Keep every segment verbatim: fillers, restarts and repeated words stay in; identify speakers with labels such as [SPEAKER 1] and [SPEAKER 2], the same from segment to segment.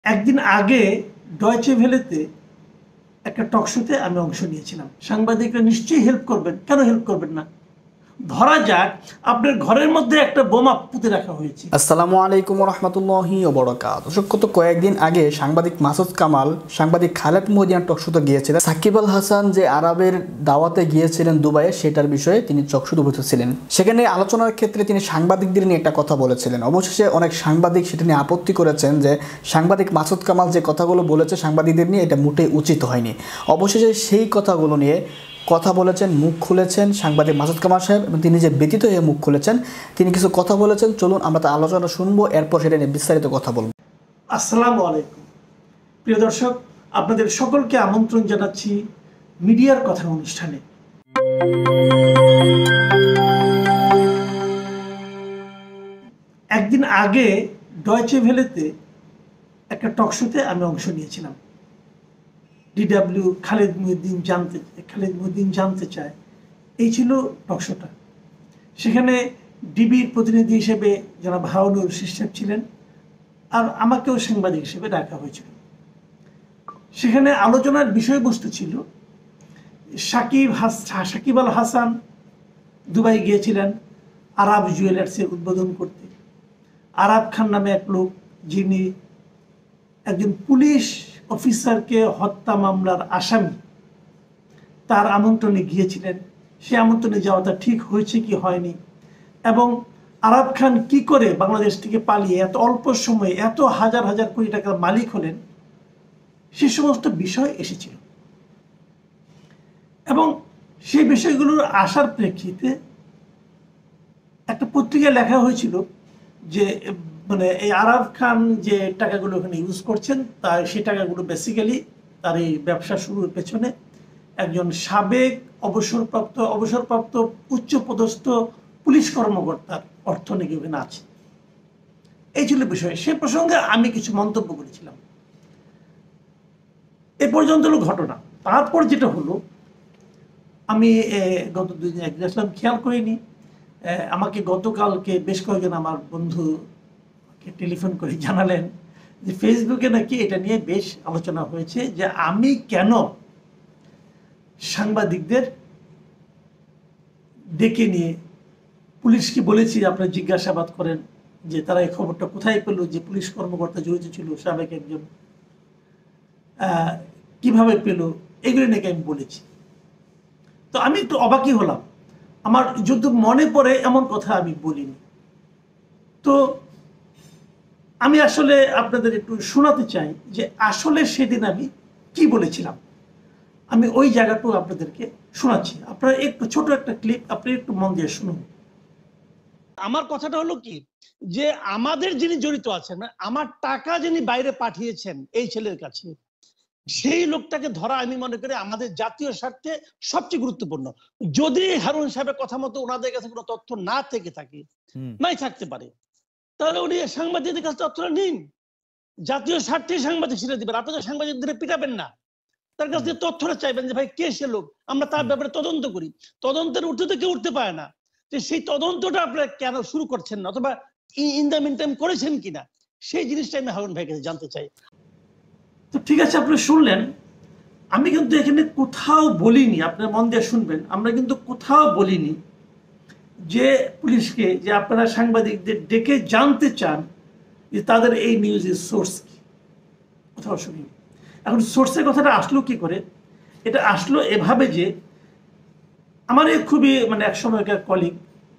[SPEAKER 1] একদিন আগে ডয়চে ভেলেতে একটা টকশোতে আমি অংশ নিয়েছিলাম। সাংবাদিকরা নিশ্চয়ই হেল্প করবেন, কেন হেল্প করবেন না? ধরা যাক আপনার ঘরের মধ্যে একটা বোমা পুঁতে রাখা হয়েছে।
[SPEAKER 2] আসসালামু আলাইকুম রহমতুল্লাহি ওয়া বারাকাতুহু। দর্শক, গত কয়েকদিন আগে সাংবাদিক মাসুদ কামাল সাংবাদিক খালেদ মহিউদ্দিন টকশোতে গিয়েছিলেন। সাকিব আল হাসান যে আরবের দাওয়াতে গিয়েছিলেন দুবাইয়ে, সেটার বিষয়ে তিনি টকশোতে উপস্থিত ছিলেন। সেখানে আলোচনার ক্ষেত্রে তিনি সাংবাদিকদের নিয়ে একটা কথা বলেছিলেন। অবশেষে অনেক সাংবাদিক সেটা নিয়ে আপত্তি করেছেন যে সাংবাদিক মাসুদ কামাল যে কথাগুলো বলেছে সাংবাদিকদের নিয়ে, এটা মোটেই উচিত হয়নি। অবশেষে সেই কথাগুলো নিয়ে কথা বলেছেন, মুখ খুলেছেন সাংবাদিক মাসুদ কামাল সাহেব, এবং তিনি যে ব্যতীত হয়ে মুখ খুলেছেন, তিনি কিছু কথা বলেছেন। চলুন আমরা তার আলোচনা শুনবো, এরপর সেটা নিয়ে বিস্তারিত কথা বলবো।
[SPEAKER 1] আসসালামু আলাইকুম প্রিয় দর্শক, আপনাদের সকলকে আমন্ত্রণ জানাচ্ছি মিডিয়ার কথা অনুষ্ঠানে। একদিন আগে ডয়চে ভেলেতে একটা টকশোতে আমি অংশ নিয়েছিলাম। ডিডাব্লিউ খালেদ মহিউদ্দিন জানতে খালেদ মহিউদ্দিন জানতে চায়, এই ছিল টকশোটা। সেখানে ডিবির প্রতিনিধি হিসেবে যারা ভাওনুর সিস্টেম ছিলেন, আর আমাকেও সাংবাদিক হিসেবে ডাকা হয়েছিল। সেখানে আলোচনার বিষয়বস্তু ছিল সাকিব হাস সাকিব আল হাসান দুবাই গিয়েছিলেন আরাব জুয়েলার্সের উদ্বোধন করতে। আরাব খান নামে এক লোক, যিনি একজন পুলিশ অফিসারকে হত্যা মামলার আসামি, তার আমন্ত্রণে গিয়েছিলেন। সে আমন্ত্রণে যাওয়াটা ঠিক হয়েছে কি হয়নি, এবং আরাব খান কি করে বাংলাদেশ থেকে পালিয়ে এত অল্প সময়ে এত হাজার হাজার কোটি টাকার মালিক হলেন, সে সমস্ত বিষয় এসেছিল। এবং সেই বিষয়গুলোর আসার প্রেক্ষিতে একটা পত্রিকায় লেখা হয়েছিল যে মানে এই আরাব খান যে টাকাগুলো ওখানে ইউজ করছেন, তার সেই টাকাগুলো বেসিক্যালি তার এই ব্যবসা শুরুর পেছনে একজন সাবেক অবসরপ্রাপ্ত অবসরপ্রাপ্ত উচ্চপদস্থ পুলিশ কর্মকর্তার অর্থ নাকি ওখানে আছে। এই ছিল বিষয়। সে প্রসঙ্গে আমি কিছু মন্তব্য করেছিলাম। এ পর্যন্ত হলো ঘটনা। তারপর যেটা হলো, আমি গত দুই দিন একদিন আসলাম, খেয়াল করিনি। আমাকে গতকালকে বেশ কয়েকজন আমার বন্ধুকে টেলিফোন করে জানালেন যে ফেসবুকে নাকি এটা নিয়ে বেশ আলোচনা হয়েছে, যে আমি কেন সাংবাদিকদের ডেকে নিয়ে পুলিশকে বলেছি আপনারা জিজ্ঞাসাবাদ করেন যে তারা এই খবরটা কোথায় পেল, যে পুলিশ কর্মকর্তা জড়িত ছিল সাবেক একজন, কিভাবে পেল, এগুলো নাকি আমি বলেছি। তো আমি একটু অবাকই হলাম। আমার যদি মনে পড়ে এমন কথা আমি বলিনি। তো আমি আসলে আপনাদের একটু শোনাতে চাই যে আসলে সেদিন আমি কি বলেছিলাম। আমি ওই জায়গাটাও আপনাদেরকে শোনাচ্ছি। আপনারা একটু ছোট একটা ক্লিপ, আপনি একটু মন দিয়ে শুনুন।
[SPEAKER 3] আমার কথাটা হলো কি, যে আমাদের যিনি জড়িত আছেন, আমার টাকা যিনি বাইরে পাঠিয়েছেন এই ছেলের কাছে, সেই লোকটাকে ধরা আমি মনে করি আমাদের জাতীয় স্বার্থে সবচেয়ে গুরুত্বপূর্ণ। যদি হারুন সাহেবের কথা মতো ওনাদের কাছে কোনো তথ্য না থেকে থাকে, নাই থাকতে পারে, তাহলে উনি সাংবাদিকদের কাছে তথ্যটা নিন। জাতীয় স্বার্থে সাংবাদিক ছেড়ে দিবেন, আপনাদের সাংবাদিকদের পিটাবেন না। তার কাছ থেকে তথ্যটা চাইবেন যে ভাই কে সে লোক, আমরা তার ব্যাপারে তদন্ত করি। তদন্তের উঠতে তো কেউ উঠতে পারে না, যে সেই তদন্তটা আপনারা কেন শুরু করছেন না, অথবা ইন দ্য মিন টাইম করেছেন কিনা, সেই জিনিসটা আমি হারুন ভাইয়ের কাছে জানতে চাই।
[SPEAKER 1] তো ঠিক আছে, আপনি শুনলেন। আমি কিন্তু এখানে কোথাও বলিনি, আপনারা মন দিয়ে শুনবেন, আমরা কিন্তু কোথাও বলিনি যে পুলিশকে যে আপনারা সাংবাদিকদের ডেকে জানতে চান যে তাদের এই নিউজের সোর্স কি, কোথাও শুনিনি। এখন সোর্সের কথাটা আসলো কি করে? এটা আসলো এভাবে যে আমার এই খুবই মানে এক সময়কার কলিগ,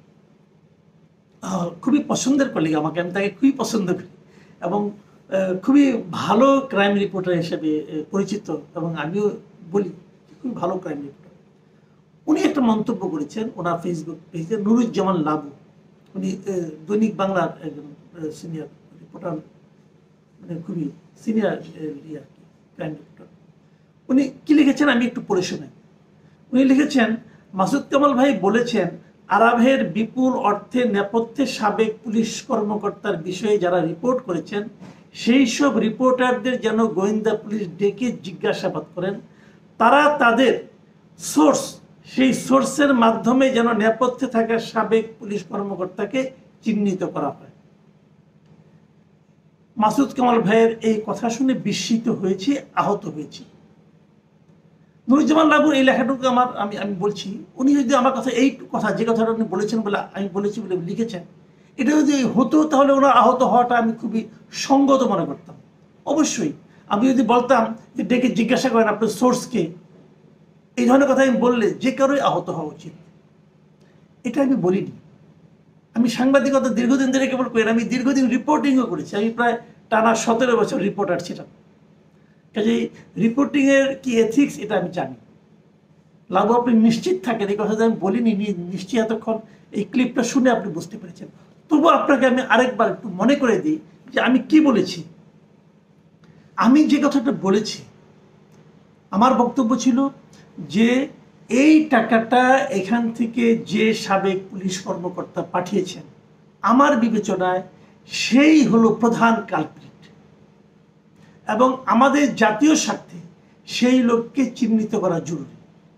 [SPEAKER 1] খুবই পছন্দের কলিগ আমাকে, আমি তাকে খুবই পছন্দ করি এবং খুবই ভালো ক্রাইম রিপোর্টার হিসেবে পরিচিত, এবং আমিও বলি খুবই ভালো ক্রাইম রিপোর্টার। উনি একটা মন্তব্য করেছেন ওনার ফেসবুক পেজে। নুরুজ্জামান লাবু, উনি দৈনিক বাংলার একজন সিনিয়র রিপোর্টার, মানে খুবই সিনিয়র ইয়ে ক্রাইম রিপোর্টার। উনি কি লিখেছেন আমি একটু পড়ে শোনাই। উনি লিখেছেন, মাসুদ কামাল ভাই বলেছেন আরাবের বিপুল অর্থের নেপথ্যে সাবেক পুলিশ কর্মকর্তার বিষয়ে যারা রিপোর্ট করেছেন সেই সব রিপোর্টারদের যেন গোয়েন্দা পুলিশ ডেকে জিজ্ঞাসাবাদ করেন, তারা তাদের সোর্স, সেই সোর্সের মাধ্যমে যেন নেপথ্যে থাকা সাবেক পুলিশ কর্মকর্তাকে চিহ্নিত করা হয়। মাসুদ কামাল ভাইয়ের এই কথা শুনে বিস্মিত হয়েছি, আহত হয়েছি। নুরুজ্জামান লাবুর এই লেখাটুকু আমার আমি আমি বলছি, উনি যদি আমার কথা এই কথা যে কথাটা উনি বলেছেন বলে আমি বলেছি বলে লিখেছেন, এটা যদি হতো তাহলে ওনার আহত হওয়াটা আমি খুবই সঙ্গত মনে করতাম। অবশ্যই আমি যদি বলতাম যে ডেকে জিজ্ঞাসা করেন আপনার সোর্সকে, এই ধরনের কথা আমি বললে যে কারোই আহত হওয়া উচিত। এটা আমি বলিনি। আমি সাংবাদিকতা দীর্ঘদিন ধরে কেবল করি, আমি দীর্ঘদিন রিপোর্টিংও করেছি। আমি প্রায় টানা সতেরো বছর রিপোর্টার ছিলাম। কাজেই রিপোর্টিংয়ের কি এথিক্স এটা আমি জানি। লাবু আপনি নিশ্চিত থাকেন, এই কথা আমি বলিনি, নিশ্চয়ই এতক্ষণ এই ক্লিপটা শুনে আপনি বুঝতে পেরেছেন। তবু আপনাকে আমি আরেকবার একটু মনে করে দিই যে আমি কি বলেছি। আমি যে কথাটা বলেছি, আমার বক্তব্য ছিল যে এই টাকাটা এখান থেকে যে সাবেক পুলিশ কর্মকর্তা পাঠিয়েছেন, আমার বিবেচনায় সেই হলো প্রধান কালপ্রিট, এবং আমাদের জাতীয় স্বার্থে সেই লোককে চিহ্নিত করা জরুরি।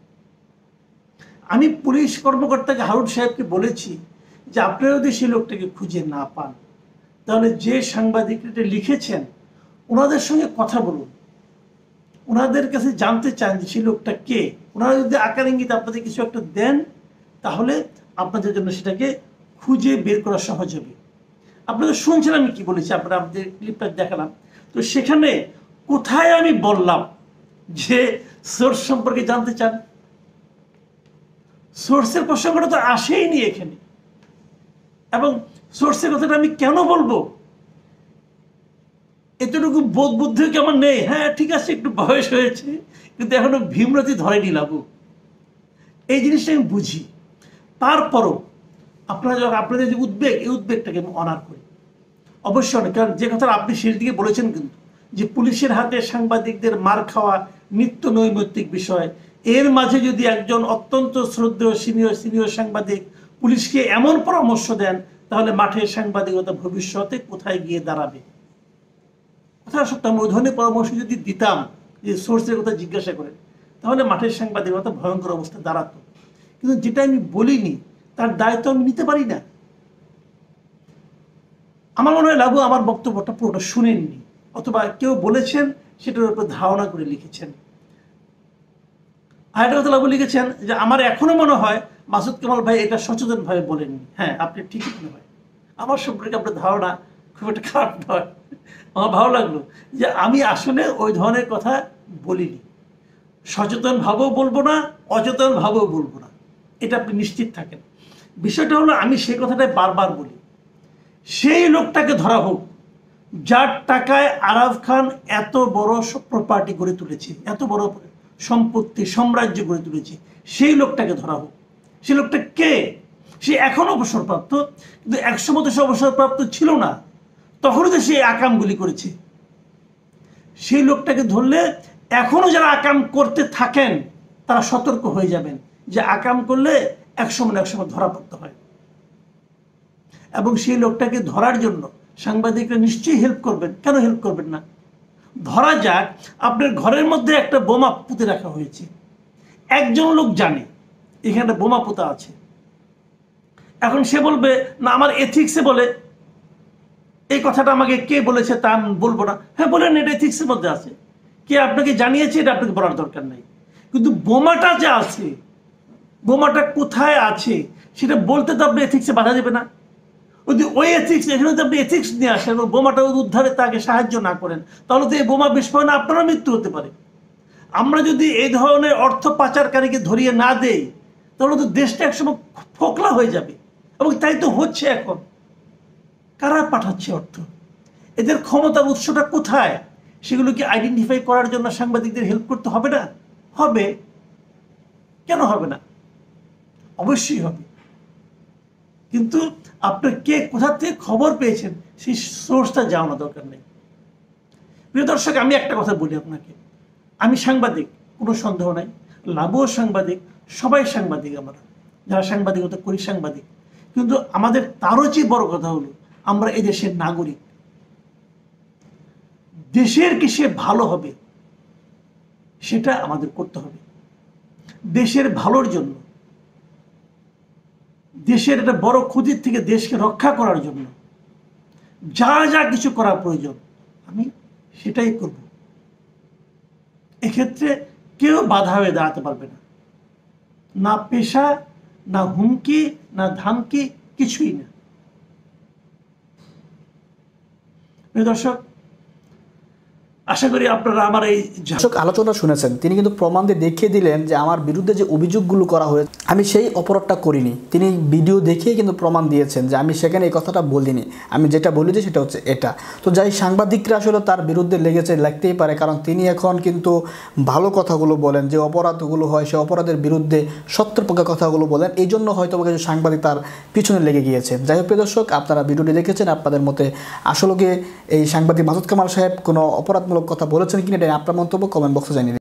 [SPEAKER 1] আমি পুলিশ কর্মকর্তাকে হারুন সাহেবকে বলেছি যে আপনারা যদি সেই লোকটাকে খুঁজে না পান, তাহলে যে সাংবাদিকরা লিখেছেন ওনাদের সঙ্গে কথা বলুন, ওনাদের কাছে জানতে চান যে সেই লোকটা কে। ওনারা যদি আকার ইঙ্গিত আপনাদের কিছু একটা দেন, তাহলে আপনাদের জন্য সেটাকে খুঁজে বের করা সহজ হবে। আপনাদের শুনছেন আমি কি বলেছি, আপনারা আপনাদের ক্লিপটা দেখালাম। তো সেখানে কোথায় আমি বললাম যে সোর্স সম্পর্কে জানতে চান? সোর্সের প্রসঙ্গটা তো আসেইনি এখানে। এবং সোর্সের কথাটা আমি কেন বলবো? এতটুকু বোধ বুদ্ধি কি আমার নেই? হ্যাঁ ঠিক আছে, একটু বয়স হয়েছে, কিন্তু এখনো ভীমরতি ধরেনি লাবু। এই জিনিসটা আমি বুঝি। তারপরও আপনারা যখন আপনাদের যে উদ্বেগ, এই উদ্বেগটাকে আমি অনার করি অবশ্যই অনেক। কারণ যে কথাটা আপনি শেষ দিকে বলেছেন কিন্তু, যে পুলিশের হাতে সাংবাদিকদের মার খাওয়া নিত্য নৈমিত্তিক বিষয়, এর মাঝে যদি একজন অত্যন্ত শ্রদ্ধেয় সিনিয়র সিনিয়র সাংবাদিক পুলিশকে এমন পরামর্শ দেন, তাহলে মাঠের সাংবাদিকতা ভবিষ্যতে কোথায় গিয়ে দাঁড়াবে? কথা সত্য। আমি ওই ধরনের পরামর্শ যদি দিতাম, যে সোর্সের কথা জিজ্ঞাসা করেন, তাহলে মাঠের সাংবাদিকতা ভয়ঙ্কর অবস্থা দাঁড়াতো। কিন্তু যেটা আমি বলিনি, তার দায়িত্ব আমি নিতে পারি না। আমার মনে হয় লাবু আমার বক্তব্যটা পুরোটা শুনেননি, অথবা কেউ বলেছেন সেটার উপর ধারণা করে লিখেছেন। আরেকটা কথা লাবু লিখেছেন যে আমার এখনো মনে হয় মাসুদ কামাল ভাই এটা সচেতনভাবে বলেননি। হ্যাঁ, আপনি ঠিকই মনে হয়। আমার সম্পর্কে আপনার ধারণা খুব একটা খারাপ নয়। আমার ভালো লাগলো যে আমি আসলে ওই ধরনের কথা বলিনি। সচেতন ভাবেও বলবো না, অচেতন ভাবেও বলবো না, এটা আপনি নিশ্চিত থাকেন। বিষয়টা হলো আমি সেই কথাটাই বারবার বলি, সেই লোকটাকে ধরা হোক যার টাকায় আরাফ খান এত বড় প্রপার্টি গড়ে তুলেছে, এত বড় সম্পত্তি সাম্রাজ্য গড়ে তুলেছে, সেই লোকটাকে ধরা হোক। সেই লোকটা কে? সে এখন অবসরপ্রাপ্ত, কিন্তু একসময় তো সে অবসরপ্রাপ্ত ছিল না, তখনও তো সে আকামগুলি করেছে। সেই লোকটাকে ধরলে এখনো যারা আকাম করতে থাকেন তারা সতর্ক হয়ে যাবেন যে আকাম করলে একসময় না একসময় ধরা পড়তে হয়। এবং সেই লোকটাকে ধরার জন্য সাংবাদিকরা নিশ্চয়ই হেল্প করবেন। কেন হেল্প করবেন না? ধরা যাক আপনার ঘরের মধ্যে একটা বোমা পুঁতে রাখা হয়েছে, একজন লোক জানে এখানে বোমা পোতা আছে। এখন সে বলবে না আমার এথিক্সে বলে, এই কথাটা আমাকে কে বলেছে তা আমি বলবো না। হ্যাঁ বলেন, এটা এথিক্সের মধ্যে আছে, কে আপনাকে জানিয়েছে এটা আপনাকে বলার দরকার নাই। কিন্তু বোমাটা যে আছে, বোমাটা কোথায় আছে সেটা বলতে তো আপনি এথিক্সে বাধা দেবে না। যদি ওই এথিক্স এখানে যদি আপনি এথিক্স নিয়ে আসেন ও বোমাটা উদ্ধারে তাকে সাহায্য না করেন, তাহলে তো এই বোমা বিস্ফোরণে আপনারও মৃত্যু হতে পারে। আমরা যদি এই ধরনের অর্থ পাচারকারীকে ধরিয়ে না দেই, তাহলে তো দেশটা একসময় ফোকলা হয়ে যাবে। এবং তাই তো হচ্ছে এখন। কারা পাঠাচ্ছে অর্থ? এদের ক্ষমতার উৎসটা কোথায়? সেগুলোকে আইডেন্টিফাই করার জন্য সাংবাদিকদের হেল্প করতে হবে না? হবে। কেন হবে না? অবশ্যই হবে। কিন্তু আপনার কে কোথা থেকে খবর পেয়েছেন সেই সোর্সটা জানানো দরকার নেই। প্রিয় দর্শক, আমি একটা কথা বলি আপনাকে, আমি সাংবাদিক, কোনো সন্দেহ নাই। লাবুও সাংবাদিক, সবাই সাংবাদিক, আমরা যারা সাংবাদিকতা করি সাংবাদিক। কিন্তু আমাদের তারও চেয়ে বড় কথা হলো আমরা এই দেশের নাগরিক। দেশের কিসে ভালো হবে সেটা আমাদের করতে হবে। দেশের ভালোর জন্য, দেশের একটা বড় ক্ষতির থেকে দেশকে রক্ষা করার জন্য যা যা কিছু করা প্রয়োজন আমি সেটাই করব। এক্ষেত্রে কেউ বাধা হয়ে দাঁড়াতে পারবে না, না পেশা, না হুমকি, না ধামকি, কিছুই না। প্রিয় দর্শক, আশা করি আপনারা আমার এই
[SPEAKER 2] দর্শক আলোচনা শুনেছেন, তিনি কিন্তু প্রমাণ দিয়ে দেখিয়ে দিলেন যে আমার বিরুদ্ধে যে অভিযোগগুলো করা হয়েছে আমি সেই অপরাধটা করিনি। তিনি ভিডিও দেখিয়ে কিন্তু প্রমাণ দিয়েছেন যে আমি সেখানে এই কথাটা বলিনি, আমি যেটা বলেছি সেটা হচ্ছে এটা। তো যাই সাংবাদিকরা আসলে তার বিরুদ্ধে লেগেছে, লাগতেই পারে, কারণ তিনি এখন কিন্তু ভালো কথাগুলো বলেন, যে অপরাধগুলো হয় সে অপরাধের বিরুদ্ধে সত্যের পক্ষে কথাগুলো বলেন, এই জন্য হয়তো কিছু সাংবাদিক তার পিছনে লেগে গিয়েছে। যাই হোক প্রিয় দর্শক, আপনারা ভিডিওটি দেখেছেন, আপনাদের মতে আসলে এই সাংবাদিক মাসুদ কামাল সাহেব কোনো অপরাধমূলক কথা বলেছেন কিনা এটা আপনার মন্তব্য কমেন্ট বক্সে জানিয়ে দিন।